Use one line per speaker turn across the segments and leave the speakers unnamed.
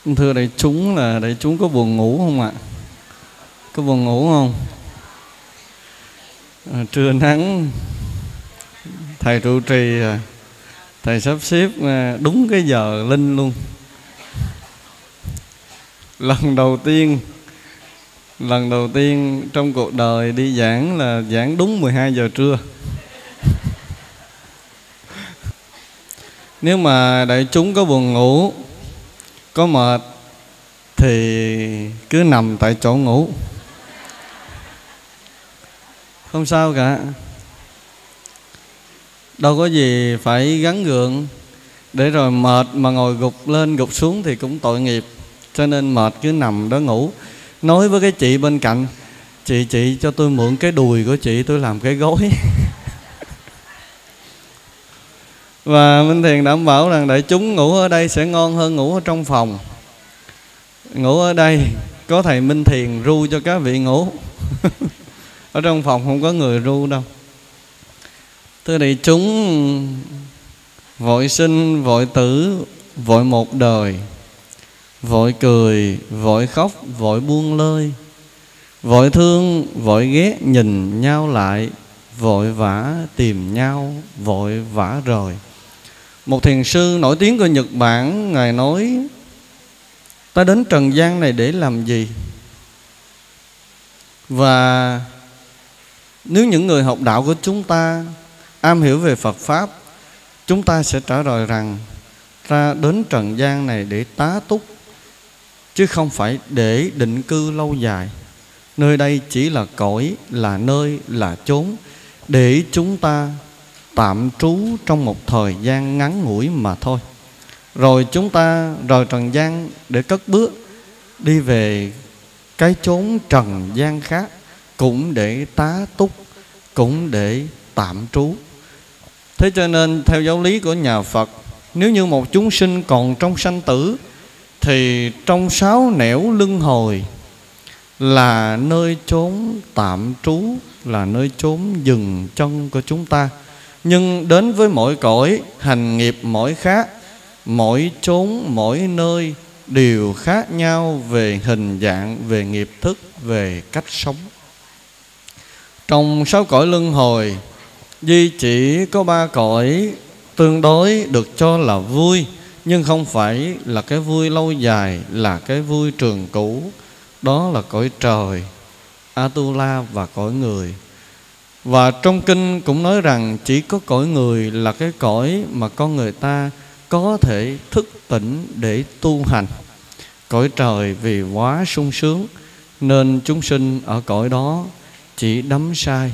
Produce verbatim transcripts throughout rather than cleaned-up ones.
Thưa đại chúng, là đại chúng có buồn ngủ không ạ? Có buồn ngủ không? À, trưa nắng, thầy trụ trì, thầy sắp xếp đúng cái giờ linh luôn. Lần đầu tiên, lần đầu tiên trong cuộc đời đi giảng là giảng đúng mười hai giờ trưa. Nếu mà đại chúng có buồn ngủ, có mệt thì cứ nằm tại chỗ ngủ, không sao cả. Đâu có gì phải gắng gượng, để rồi mệt mà ngồi gục lên gục xuống thì cũng tội nghiệp. Cho nên mệt cứ nằm đó ngủ. Nói với cái chị bên cạnh: Chị, chị cho tôi mượn cái đùi của chị, tôi làm cái gối. Và Minh Thiền đảm bảo rằng đại chúng ngủ ở đây sẽ ngon hơn ngủ ở trong phòng. Ngủ ở đây có thầy Minh Thiền ru cho các vị ngủ. Ở trong phòng không có người ru đâu. Thưa đại chúng, vội sinh, vội tử, vội một đời, vội cười, vội khóc, vội buông lơi, vội thương, vội ghét nhìn nhau lại, vội vã tìm nhau, vội vã rời. Một thiền sư nổi tiếng của Nhật Bản, ngài nói: ta đến trần gian này để làm gì? Và nếu những người học đạo của chúng ta am hiểu về Phật Pháp, chúng ta sẽ trả lời rằng ta đến trần gian này để tá túc, chứ không phải để định cư lâu dài. Nơi đây chỉ là cõi, là nơi, là chốn để chúng ta tạm trú trong một thời gian ngắn ngủi mà thôi. Rồi chúng ta rời trần gian để cất bước đi về cái chốn trần gian khác, cũng để tá túc, cũng để tạm trú. Thế cho nên theo giáo lý của nhà Phật, nếu như một chúng sinh còn trong sanh tử, thì trong sáu nẻo luân hồi là nơi chốn tạm trú, là nơi chốn dừng chân của chúng ta. Nhưng đến với mỗi cõi, hành nghiệp mỗi khác, mỗi chốn, mỗi nơi đều khác nhau về hình dạng, về nghiệp thức, về cách sống. Trong sáu cõi luân hồi, duy chỉ có ba cõi tương đối được cho là vui, nhưng không phải là cái vui lâu dài, là cái vui trường cửu. Đó là cõi trời, Atula và cõi người. Và trong kinh cũng nói rằng chỉ có cõi người là cái cõi mà con người ta có thể thức tỉnh để tu hành. Cõi trời vì quá sung sướng nên chúng sinh ở cõi đó chỉ đắm say.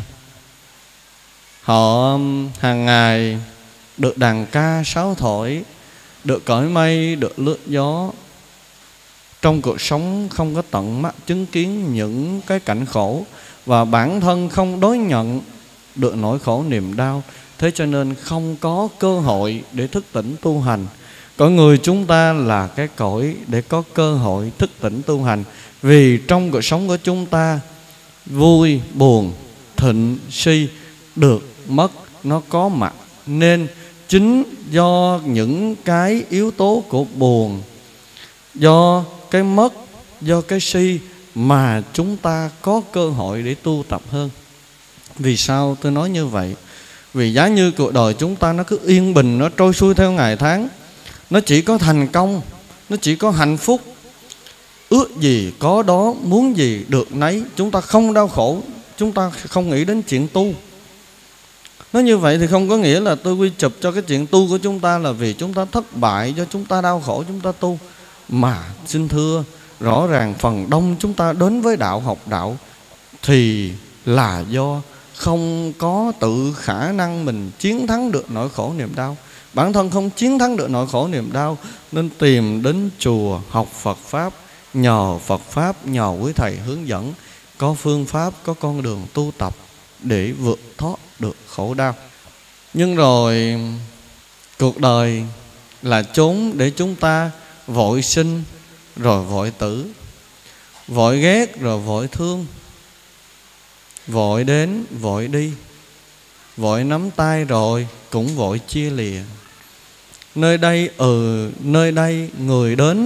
Họ hàng ngày được đàn ca sáo thổi, được cõi mây, được lướt gió. Trong cuộc sống không có tận mắt chứng kiến những cái cảnh khổ, và bản thân không đối nhận được nỗi khổ niềm đau. Thế cho nên không có cơ hội để thức tỉnh tu hành. Cõi người chúng ta là cái cõi để có cơ hội thức tỉnh tu hành. Vì trong cuộc sống của chúng ta, vui, buồn, thịnh, suy, được, mất, nó có mặt. Nên chính do những cái yếu tố của buồn, do cái mất, do cái suy mà chúng ta có cơ hội để tu tập hơn. Vì sao tôi nói như vậy? Vì giá như cuộc đời chúng ta nó cứ yên bình, nó trôi xuôi theo ngày tháng, nó chỉ có thành công, nó chỉ có hạnh phúc, ước gì có đó, muốn gì được nấy, chúng ta không đau khổ, chúng ta không nghĩ đến chuyện tu. Nói như vậy thì không có nghĩa là tôi quy chụp cho cái chuyện tu của chúng ta là vì chúng ta thất bại, do chúng ta đau khổ chúng ta tu. Mà xin thưa, rõ ràng phần đông chúng ta đến với đạo, học đạo thì là do không có tự khả năng mình chiến thắng được nỗi khổ niềm đau. Bản thân không chiến thắng được nỗi khổ niềm đau, nên tìm đến chùa học Phật Pháp, nhờ Phật Pháp, nhờ quý thầy hướng dẫn, có phương pháp, có con đường tu tập để vượt thoát được khổ đau. Nhưng rồi cuộc đời là chốn để chúng ta vội sinh rồi vội tử, vội ghét rồi vội thương, vội đến vội đi, vội nắm tay rồi cũng vội chia lìa. Nơi đây ừ nơi đây người đến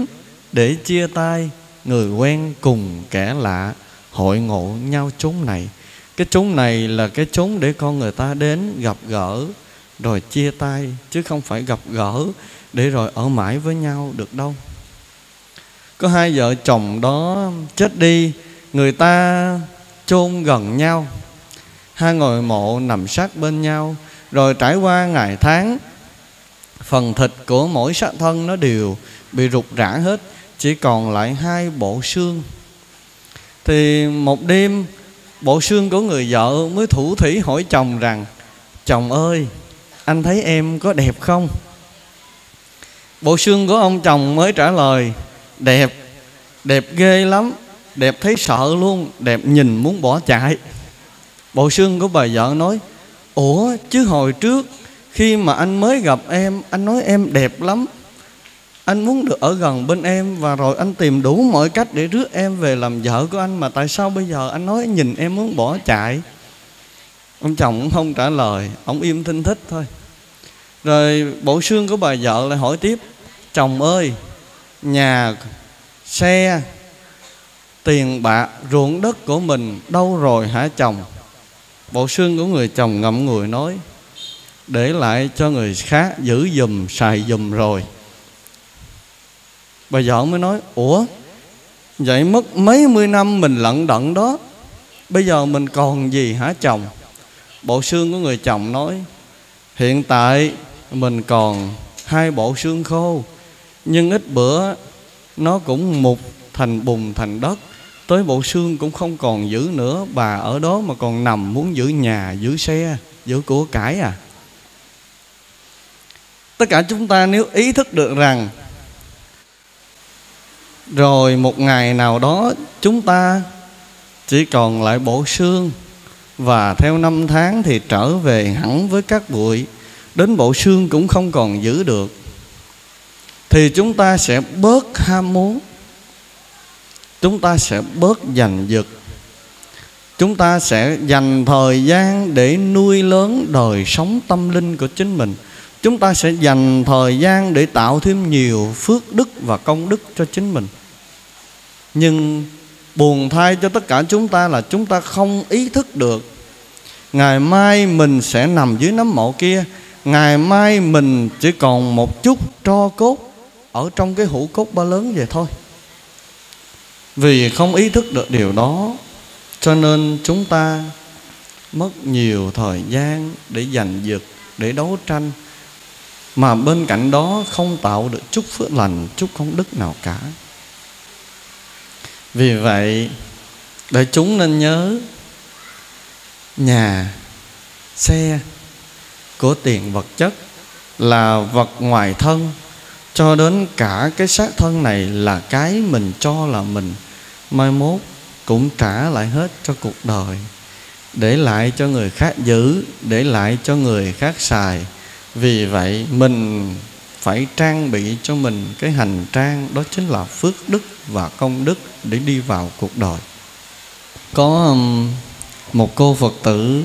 để chia tay, người quen cùng kẻ lạ hội ngộ nhau chốn này. Cái chốn này là cái chốn để con người ta đến gặp gỡ rồi chia tay, chứ không phải gặp gỡ để rồi ở mãi với nhau được đâu. Có hai vợ chồng đó chết đi, người ta chôn gần nhau, hai ngôi mộ nằm sát bên nhau. Rồi trải qua ngày tháng, phần thịt của mỗi xác thân nó đều bị rụt rã hết, chỉ còn lại hai bộ xương. Thì một đêm, bộ xương của người vợ mới thủ thỉ hỏi chồng rằng: chồng ơi, anh thấy em có đẹp không? Bộ xương của ông chồng mới trả lời: đẹp, đẹp ghê lắm, đẹp thấy sợ luôn, đẹp nhìn muốn bỏ chạy. Bộ xương của bà vợ nói: ủa chứ hồi trước khi mà anh mới gặp em, anh nói em đẹp lắm, anh muốn được ở gần bên em, và rồi anh tìm đủ mọi cách để rước em về làm vợ của anh, mà tại sao bây giờ anh nói nhìn em muốn bỏ chạy? Ông chồng cũng không trả lời, ông im thinh thích thôi. Rồi bộ xương của bà vợ lại hỏi tiếp: chồng ơi, nhà, xe, tiền bạc, ruộng đất của mình đâu rồi hả chồng? Bộ xương của người chồng ngậm ngùi nói: để lại cho người khác giữ giùm, xài giùm rồi. Bà vợ mới nói: ủa, vậy mất mấy mươi năm mình lận đận đó, bây giờ mình còn gì hả chồng? Bộ xương của người chồng nói: hiện tại mình còn hai bộ xương khô, nhưng ít bữa nó cũng mục thành bùn thành đất, tới bộ xương cũng không còn giữ nữa. Bà ở đó mà còn nằm muốn giữ nhà, giữ xe, giữ của cải à? Tất cả chúng ta nếu ý thức được rằng rồi một ngày nào đó chúng ta chỉ còn lại bộ xương, và theo năm tháng thì trở về hẳn với các bụi, đến bộ xương cũng không còn giữ được, thì chúng ta sẽ bớt ham muốn, chúng ta sẽ bớt giành giật, chúng ta sẽ dành thời gian để nuôi lớn đời sống tâm linh của chính mình. Chúng ta sẽ dành thời gian để tạo thêm nhiều phước đức và công đức cho chính mình. Nhưng buồn thay cho tất cả chúng ta là chúng ta không ý thức được ngày mai mình sẽ nằm dưới nấm mộ kia, ngày mai mình chỉ còn một chút tro cốt ở trong cái hũ cốt ba lớn vậy thôi. Vì không ý thức được điều đó, cho nên chúng ta mất nhiều thời gian để giành giật, để đấu tranh, mà bên cạnh đó không tạo được chút phước lành, chút công đức nào cả. Vì vậy đại chúng nên nhớ, nhà, xe của tiền vật chất là vật ngoài thân, cho đến cả cái xác thân này là cái mình cho là mình, mai mốt cũng trả lại hết cho cuộc đời, để lại cho người khác giữ, để lại cho người khác xài. Vì vậy mình phải trang bị cho mình cái hành trang, đó chính là phước đức và công đức để đi vào cuộc đời. Có một cô Phật tử,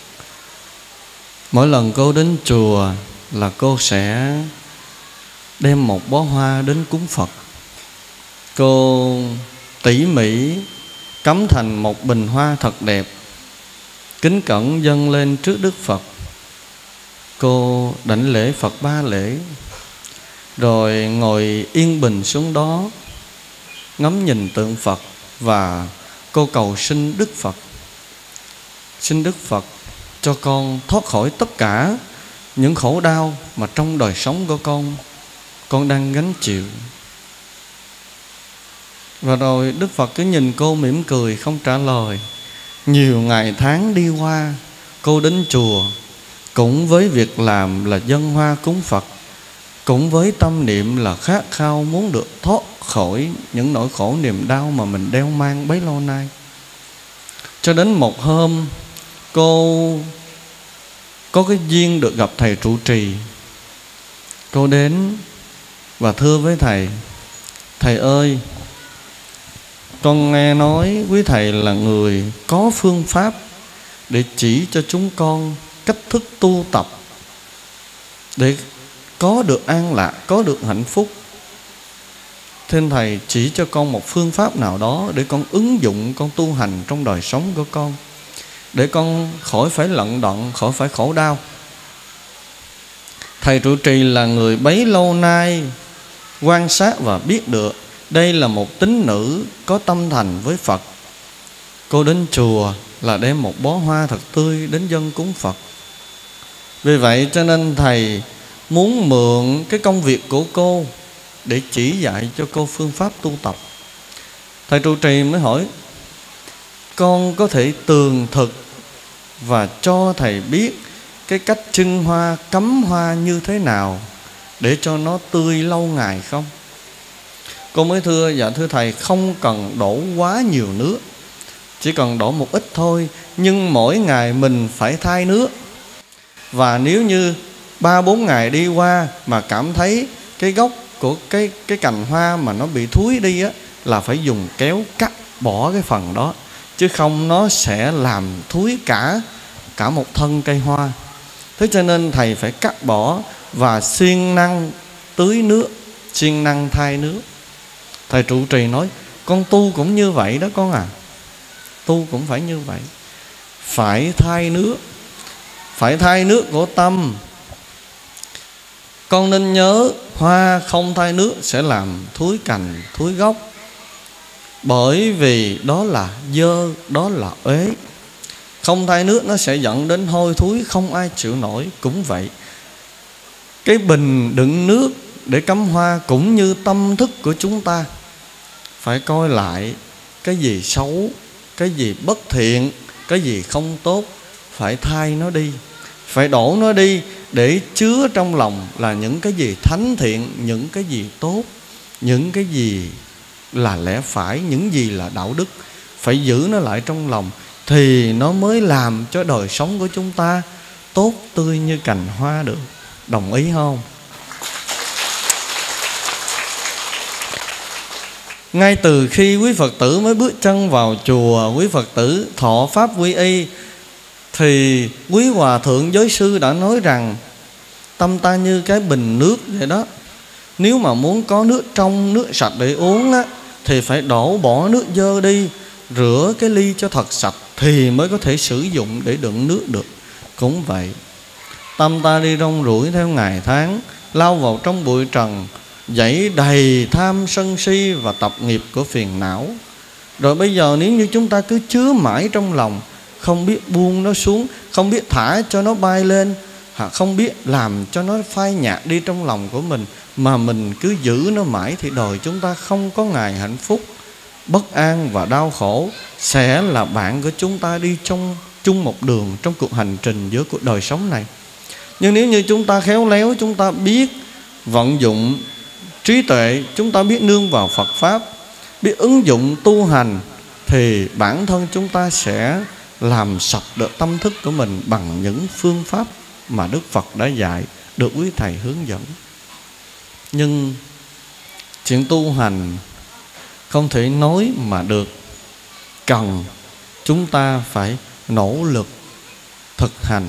mỗi lần cô đến chùa là cô sẽ đem một bó hoa đến cúng Phật. Cô tỉ mỉ cắm thành một bình hoa thật đẹp, kính cẩn dâng lên trước Đức Phật. Cô đảnh lễ Phật ba lễ, rồi ngồi yên bình xuống đó, ngắm nhìn tượng Phật, và cô cầu xin Đức Phật: xin Đức Phật cho con thoát khỏi tất cả những khổ đau mà trong đời sống của con con đang gánh chịu. Và rồi Đức Phật cứ nhìn cô mỉm cười không trả lời. Nhiều ngày tháng đi qua, cô đến chùa cũng với việc làm là dâng hoa cúng Phật, cũng với tâm niệm là khát khao muốn được thoát khỏi những nỗi khổ niềm đau mà mình đeo mang bấy lâu nay. Cho đến một hôm, cô có cái duyên được gặp thầy trụ trì. Cô đến và thưa với thầy: thầy ơi, con nghe nói quý thầy là người có phương pháp để chỉ cho chúng con cách thức tu tập để có được an lạc, có được hạnh phúc. Thế nên Thầy chỉ cho con một phương pháp nào đó để con ứng dụng, con tu hành trong đời sống của con, để con khỏi phải lận đận, khỏi phải khổ đau. Thầy trụ trì là người bấy lâu nay quan sát và biết được đây là một tín nữ có tâm thành với Phật. Cô đến chùa là đem một bó hoa thật tươi đến dâng cúng Phật. Vì vậy cho nên Thầy muốn mượn cái công việc của cô để chỉ dạy cho cô phương pháp tu tập. Thầy trụ trì mới hỏi: con có thể tường thực và cho Thầy biết cái cách trưng hoa, cắm hoa như thế nào để cho nó tươi lâu ngày không? Cô mới thưa: dạ thưa Thầy, không cần đổ quá nhiều nước, chỉ cần đổ một ít thôi. Nhưng mỗi ngày mình phải thay nước. Và nếu như ba bốn ngày đi qua mà cảm thấy cái gốc của cái, cái cành hoa mà nó bị thúi đi á, là phải dùng kéo cắt bỏ cái phần đó, chứ không nó sẽ làm thúi cả cả một thân cây hoa. Thế cho nên Thầy phải cắt bỏ và siêng năng tưới nước, siêng năng thay nước. Thầy trụ trì nói: con tu cũng như vậy đó con à. Tu cũng phải như vậy. Phải thay nước, phải thay nước của tâm. Con nên nhớ, hoa không thay nước sẽ làm thúi cành, thúi gốc. Bởi vì đó là dơ, đó là uế. Không thay nước nó sẽ dẫn đến hôi thúi, không ai chịu nổi. Cũng vậy, cái bình đựng nước để cắm hoa cũng như tâm thức của chúng ta. Phải coi lại cái gì xấu, cái gì bất thiện, cái gì không tốt, phải thay nó đi, phải đổ nó đi, để chứa trong lòng là những cái gì thánh thiện, những cái gì tốt, những cái gì là lẽ phải, những gì là đạo đức. Phải giữ nó lại trong lòng thì nó mới làm cho đời sống của chúng ta tốt tươi như cành hoa được. Đồng ý không? Ngay từ khi quý Phật tử mới bước chân vào chùa, quý Phật tử thọ pháp quy y, thì quý Hòa Thượng Giới Sư đã nói rằng tâm ta như cái bình nước vậy đó. Nếu mà muốn có nước trong, nước sạch để uống á, thì phải đổ bỏ nước dơ đi, rửa cái ly cho thật sạch thì mới có thể sử dụng để đựng nước được. Cũng vậy, tâm ta đi rong ruổi theo ngày tháng, lao vào trong bụi trần, dẫy đầy tham sân si và tập nghiệp của phiền não. Rồi bây giờ nếu như chúng ta cứ chứa mãi trong lòng, không biết buông nó xuống, không biết thả cho nó bay lên, không biết làm cho nó phai nhạt đi trong lòng của mình, mà mình cứ giữ nó mãi, thì đời chúng ta không có ngày hạnh phúc. Bất an và đau khổ sẽ là bạn của chúng ta đi trong chung một đường trong cuộc hành trình giữa cuộc đời sống này. Nhưng nếu như chúng ta khéo léo, chúng ta biết vận dụng trí tuệ, chúng ta biết nương vào Phật Pháp, biết ứng dụng tu hành, thì bản thân chúng ta sẽ làm sạch được tâm thức của mình bằng những phương pháp mà Đức Phật đã dạy, được quý Thầy hướng dẫn. Nhưng chuyện tu hành không thể nói mà được, cần chúng ta phải nỗ lực thực hành.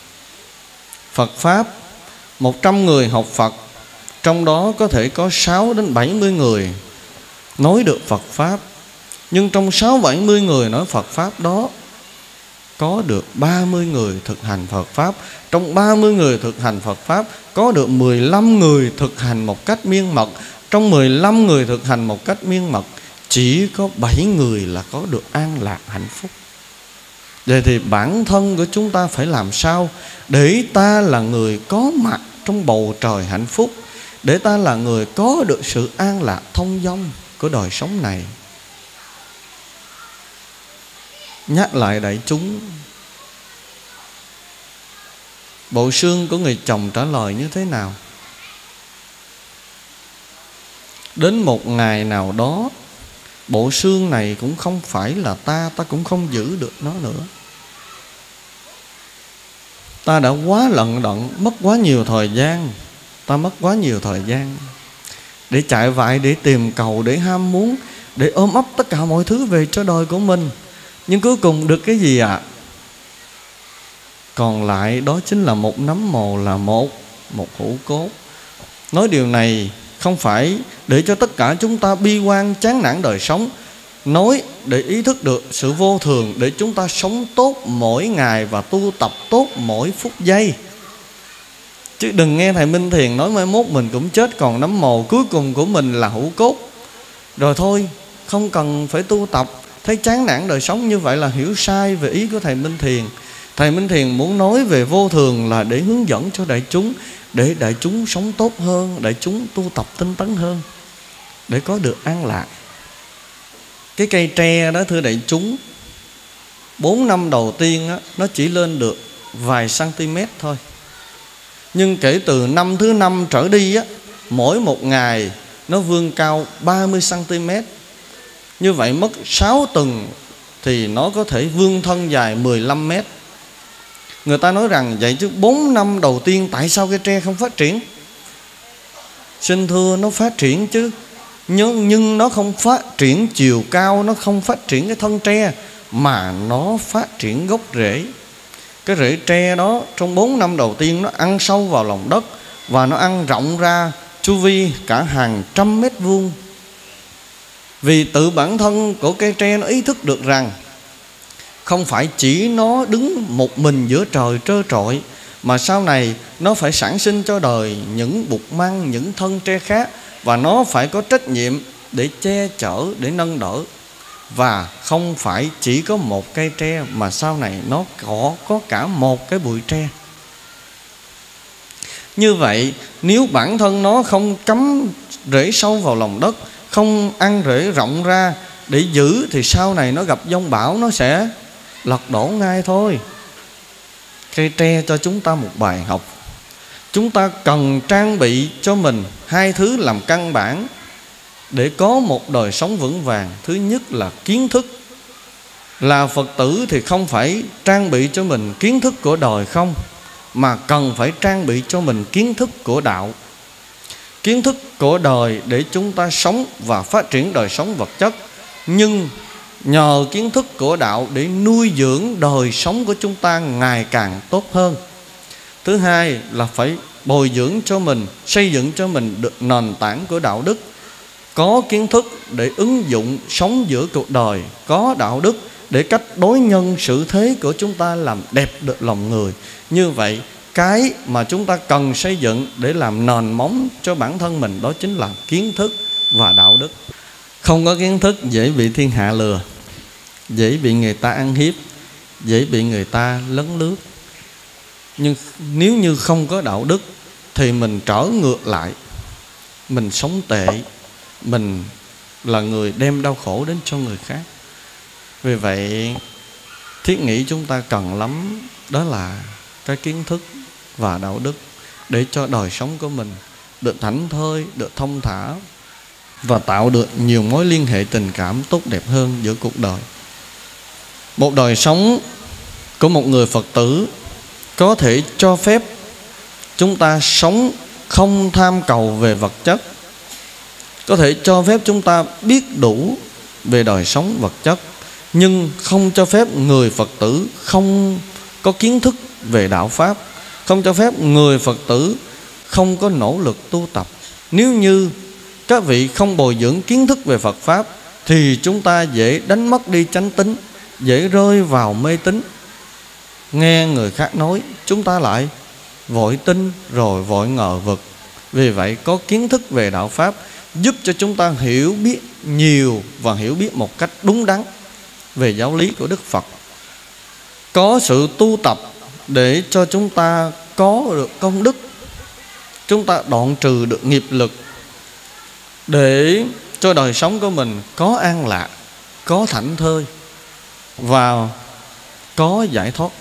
Phật Pháp, một trăm người học Phật, trong đó có thể có sáu đến bảy mươi người nói được Phật Pháp. Nhưng trong sáu bảy mươi người nói Phật Pháp đó, có được ba mươi người thực hành Phật Pháp. Trong ba mươi người thực hành Phật Pháp, có được mười lăm người thực hành một cách miên mật. Trong mười lăm người thực hành một cách miên mật, chỉ có bảy người là có được an lạc hạnh phúc. Vậy thì bản thân của chúng ta phải làm sao để ta là người có mặt trong bầu trời hạnh phúc, để ta là người có được sự an lạc thông dong của đời sống này. Nhắc lại đại chúng, bộ xương của người chồng trả lời như thế nào? Đến một ngày nào đó, bộ xương này cũng không phải là ta, ta cũng không giữ được nó nữa. Ta đã quá lận đận, mất quá nhiều thời gian, ta mất quá nhiều thời gian để chạy vại, để tìm cầu, để ham muốn, để ôm ấp tất cả mọi thứ về cho đời của mình. Nhưng cuối cùng được cái gì ạ? À? Còn lại đó chính là một nấm mồ, là một một hũ cốt. Nói điều này không phải để cho tất cả chúng ta bi quan chán nản đời sống. Nói để ý thức được sự vô thường, để chúng ta sống tốt mỗi ngày và tu tập tốt mỗi phút giây. Chứ đừng nghe thầy Minh Thiền nói mai mốt mình cũng chết còn nấm mồ, cuối cùng của mình là hũ cốt rồi thôi, không cần phải tu tập. Thấy chán nản đời sống như vậy là hiểu sai về ý của thầy Minh Thiền. Thầy Minh Thiền muốn nói về vô thường là để hướng dẫn cho đại chúng, để đại chúng sống tốt hơn, đại chúng tu tập tinh tấn hơn, để có được an lạc. Cái cây tre đó thưa đại chúng, bốn năm đầu tiên á, nó chỉ lên được vài cm thôi. Nhưng kể từ năm thứ năm trở đi á, mỗi một ngày nó vươn cao ba mươi cm. Như vậy mất sáu tuần thì nó có thể vươn thân dài mười lăm mét. Người ta nói rằng vậy chứ bốn năm đầu tiên tại sao cây tre không phát triển? Xin thưa, nó phát triển chứ, nhưng, nhưng nó không phát triển chiều cao, nó không phát triển cái thân tre, mà nó phát triển gốc rễ. Cái rễ tre đó trong bốn năm đầu tiên nó ăn sâu vào lòng đất, và nó ăn rộng ra chu vi cả hàng trăm mét vuông. Vì tự bản thân của cây tre nó ý thức được rằng không phải chỉ nó đứng một mình giữa trời trơ trọi, mà sau này nó phải sản sinh cho đời những bụt măng, những thân tre khác, và nó phải có trách nhiệm để che chở, để nâng đỡ. Và không phải chỉ có một cây tre, mà sau này nó có, có cả một cái bụi tre. Như vậy nếu bản thân nó không cắm rễ sâu vào lòng đất, không ăn rễ rộng ra để giữ, thì sau này nó gặp giông bão nó sẽ lật đổ ngay thôi. Cây tre cho chúng ta một bài học. Chúng ta cần trang bị cho mình hai thứ làm căn bản để có một đời sống vững vàng. Thứ nhất là kiến thức. Là Phật tử thì không phải trang bị cho mình kiến thức của đời không, mà cần phải trang bị cho mình kiến thức của đạo. Kiến thức của đời để chúng ta sống và phát triển đời sống vật chất, nhưng nhờ kiến thức của đạo để nuôi dưỡng đời sống của chúng ta ngày càng tốt hơn. Thứ hai là phải bồi dưỡng cho mình, xây dựng cho mình được nền tảng của đạo đức. Có kiến thức để ứng dụng sống giữa cuộc đời, có đạo đức để cách đối nhân xử thế của chúng ta làm đẹp được lòng người. Như vậy cái mà chúng ta cần xây dựng để làm nền móng cho bản thân mình, đó chính là kiến thức và đạo đức. Không có kiến thức dễ bị thiên hạ lừa, dễ bị người ta ăn hiếp, dễ bị người ta lấn lướt. Nhưng nếu như không có đạo đức thì mình trở ngược lại, mình sống tệ, mình là người đem đau khổ đến cho người khác. Vì vậy thiết nghĩ chúng ta cần lắm đó là cái kiến thức và đạo đức, để cho đời sống của mình được thảnh thơi, được thông thả, và tạo được nhiều mối liên hệ tình cảm tốt đẹp hơn giữa cuộc đời. Một đời sống của một người Phật tử có thể cho phép chúng ta sống không tham cầu về vật chất, có thể cho phép chúng ta biết đủ về đời sống vật chất, nhưng không cho phép người Phật tử không có kiến thức về đạo Pháp, không cho phép người Phật tử không có nỗ lực tu tập. Nếu như các vị không bồi dưỡng kiến thức về Phật Pháp thì chúng ta dễ đánh mất đi chánh tín, dễ rơi vào mê tín. Nghe người khác nói chúng ta lại vội tin rồi vội ngờ vực. Vì vậy có kiến thức về đạo Pháp giúp cho chúng ta hiểu biết nhiều và hiểu biết một cách đúng đắn về giáo lý của Đức Phật. Có sự tu tập để cho chúng ta có được công đức, chúng ta đoạn trừ được nghiệp lực, để cho đời sống của mình có an lạc, có thảnh thơi và có giải thoát.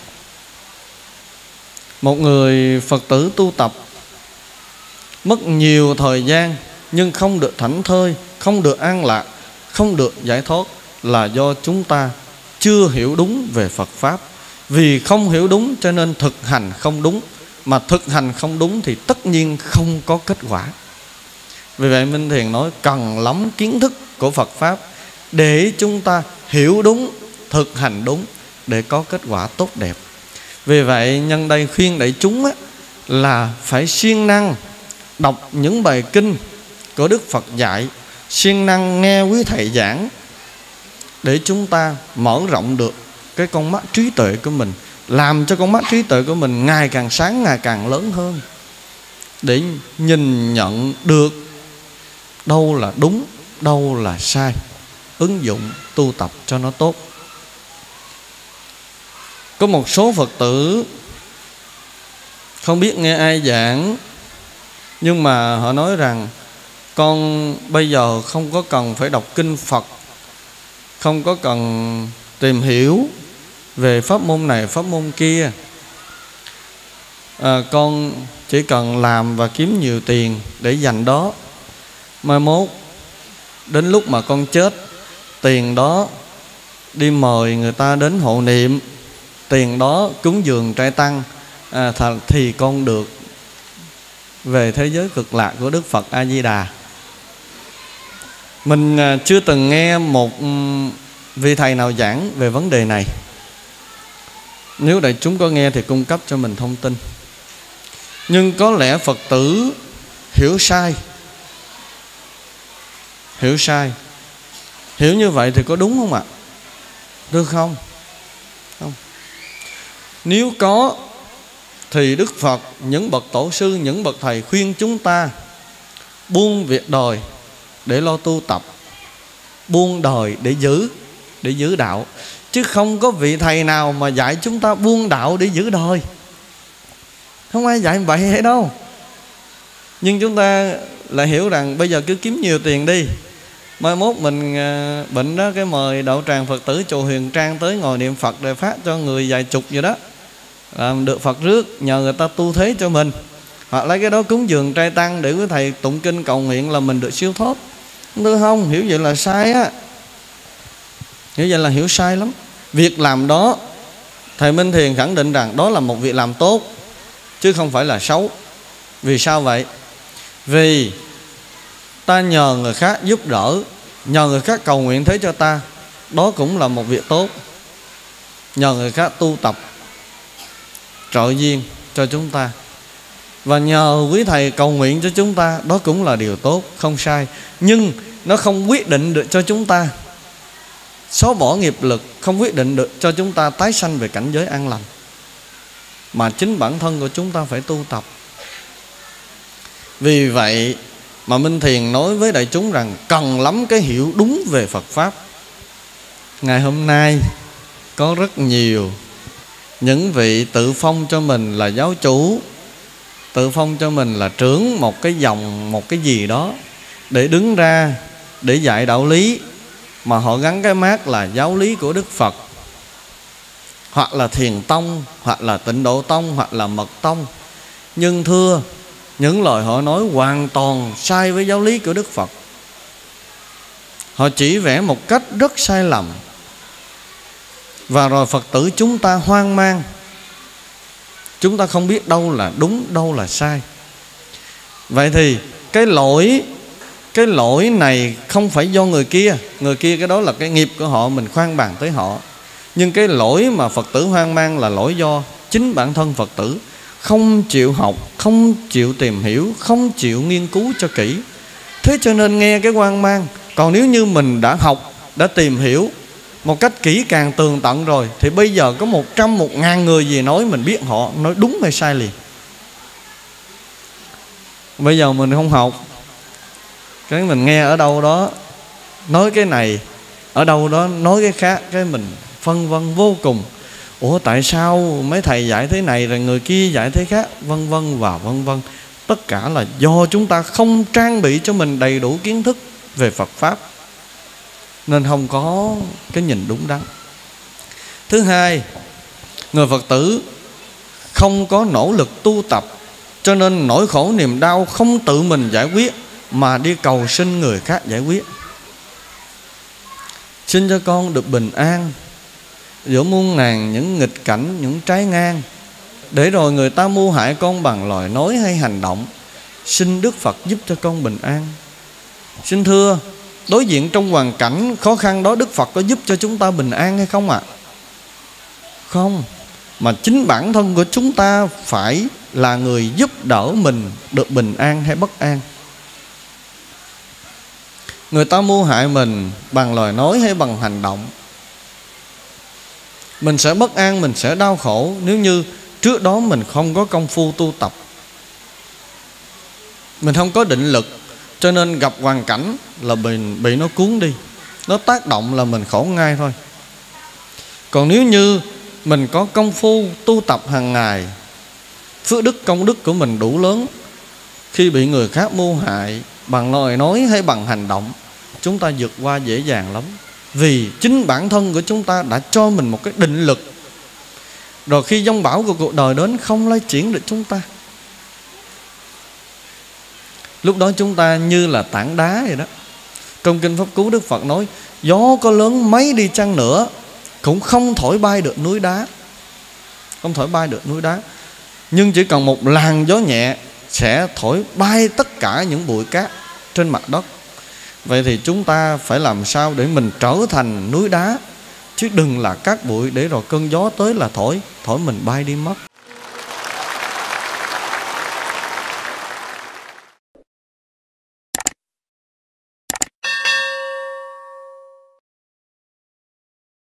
Một người Phật tử tu tập mất nhiều thời gian nhưng không được thảnh thơi, không được an lạc, không được giải thoát, là do chúng ta chưa hiểu đúng về Phật Pháp. Vì không hiểu đúng cho nên thực hành không đúng, mà thực hành không đúng thì tất nhiên không có kết quả. Vì vậy Minh Thiền nói cần lắm kiến thức của Phật Pháp để chúng ta hiểu đúng, thực hành đúng, để có kết quả tốt đẹp. Vì vậy nhân đây khuyên đại chúng á, là phải siêng năng đọc những bài kinh của Đức Phật dạy, siêng năng nghe quý thầy giảng, để chúng ta mở rộng được cái con mắt trí tuệ của mình, làm cho con mắt trí tuệ của mình ngày càng sáng, ngày càng lớn hơn, để nhìn nhận được đâu là đúng, đâu là sai, ứng dụng tu tập cho nó tốt. Có một số Phật tử không biết nghe ai giảng, nhưng mà họ nói rằng con bây giờ không có cần phải đọc kinh Phật, không có cần tìm hiểu về pháp môn này pháp môn kia, à, con chỉ cần làm và kiếm nhiều tiền để dành đó. Mai mốt đến lúc mà con chết, tiền đó đi mời người ta đến hộ niệm, tiền đó cúng dường trai tăng, à, thì con được về thế giới cực lạc của Đức Phật A Di Đà. Mình chưa từng nghe một vị thầy nào giảng về vấn đề này. Nếu đại chúng có nghe thì cung cấp cho mình thông tin. Nhưng có lẽ Phật tử hiểu sai. Hiểu sai. Hiểu như vậy thì có đúng không ạ? Được không? Không. Nếu có thì Đức Phật, những bậc tổ sư, những bậc thầy khuyên chúng ta buông việc đời để lo tu tập, buông đời để giữ, để giữ đạo. Chứ không có vị thầy nào mà dạy chúng ta buông đạo để giữ đời. Không ai dạy vậy hết đâu. Nhưng chúng ta lại hiểu rằng bây giờ cứ kiếm nhiều tiền đi, mai mốt mình bệnh đó, cái mời đạo tràng Phật tử chùa Huyền Trang tới ngồi niệm Phật để phát cho người vài chục vậy đó, làm được Phật rước, nhờ người ta tu thế cho mình. Hoặc lấy cái đó cúng dường trai tăng để quý thầy tụng kinh cầu nguyện là mình được siêu thoát. Được không? Hiểu vậy là sai á. Hiểu vậy là hiểu sai lắm. Việc làm đó, thầy Minh Thiền khẳng định rằng đó là một việc làm tốt, chứ không phải là xấu. Vì sao vậy? Vì ta nhờ người khác giúp đỡ, nhờ người khác cầu nguyện thế cho ta, đó cũng là một việc tốt. Nhờ người khác tu tập trợ duyên cho chúng ta, và nhờ quý thầy cầu nguyện cho chúng ta, đó cũng là điều tốt, không sai. Nhưng nó không quyết định được cho chúng ta xóa bỏ nghiệp lực, không quyết định được cho chúng ta tái sanh về cảnh giới an lành, mà chính bản thân của chúng ta phải tu tập. Vì vậy mà Minh Thiền nói với đại chúng rằng cần lắm cái hiểu đúng về Phật Pháp. Ngày hôm nay có rất nhiều những vị tự phong cho mình là giáo chủ, tự phong cho mình là trưởng một cái dòng, một cái gì đó, để đứng ra để dạy đạo lý, mà họ gắn cái mác là giáo lý của Đức Phật, hoặc là Thiền Tông, hoặc là Tịnh Độ Tông, hoặc là Mật Tông. Nhưng thưa, những lời họ nói hoàn toàn sai với giáo lý của Đức Phật. Họ chỉ vẽ một cách rất sai lầm, và rồi Phật tử chúng ta hoang mang. Chúng ta không biết đâu là đúng, đâu là sai. Vậy thì cái lỗi Cái lỗi này không phải do người kia. Người kia cái đó là cái nghiệp của họ, mình khoan bàn tới họ. Nhưng cái lỗi mà Phật tử hoang mang là lỗi do chính bản thân Phật tử không chịu học, không chịu tìm hiểu, không chịu nghiên cứu cho kỹ. Thế cho nên nghe cái hoang mang. Còn nếu như mình đã học, đã tìm hiểu một cách kỹ càng tường tận rồi, thì bây giờ có một trăm, một ngàn người gì nói, mình biết họ nói đúng hay sai liền. Bây giờ mình không học, cái mình nghe ở đâu đó nói cái này, ở đâu đó nói cái khác, cái mình phân vân vô cùng. Ủa tại sao mấy thầy dạy thế này rồi người kia dạy thế khác, vân vân và vân vân. Tất cả là do chúng ta không trang bị cho mình đầy đủ kiến thức về Phật Pháp, nên không có cái nhìn đúng đắn. Thứ hai, người Phật tử không có nỗ lực tu tập, cho nên nỗi khổ niềm đau không tự mình giải quyết, mà đi cầu xin người khác giải quyết. Xin cho con được bình an giữa muôn ngàn những nghịch cảnh, những trái ngang, để rồi người ta mưu hại con bằng lời nói hay hành động. Xin Đức Phật giúp cho con bình an. Xin thưa, đối diện trong hoàn cảnh khó khăn đó, Đức Phật có giúp cho chúng ta bình an hay không ạ? À? Không. Mà chính bản thân của chúng ta phải là người giúp đỡ mình được bình an hay bất an. Người ta mưu hại mình bằng lời nói hay bằng hành động, mình sẽ bất an, mình sẽ đau khổ nếu như trước đó mình không có công phu tu tập, mình không có định lực, cho nên gặp hoàn cảnh là bị, bị nó cuốn đi, nó tác động là mình khổ ngay thôi. Còn nếu như mình có công phu tu tập hàng ngày, phước đức công đức của mình đủ lớn, khi bị người khác mưu hại bằng lời nói hay bằng hành động, chúng ta vượt qua dễ dàng lắm. Vì chính bản thân của chúng ta đã cho mình một cái định lực, rồi khi giông bão của cuộc đời đến không lay chuyển được chúng ta. Lúc đó chúng ta như là tảng đá vậy đó. Trong Kinh Pháp Cú Đức Phật nói, gió có lớn mấy đi chăng nữa cũng không thổi bay được núi đá, không thổi bay được núi đá. Nhưng chỉ cần một làn gió nhẹ sẽ thổi bay tất cả những bụi cát trên mặt đất. Vậy thì chúng ta phải làm sao để mình trở thành núi đá, chứ đừng là cát bụi để rồi cơn gió tới là thổi, thổi mình bay đi mất.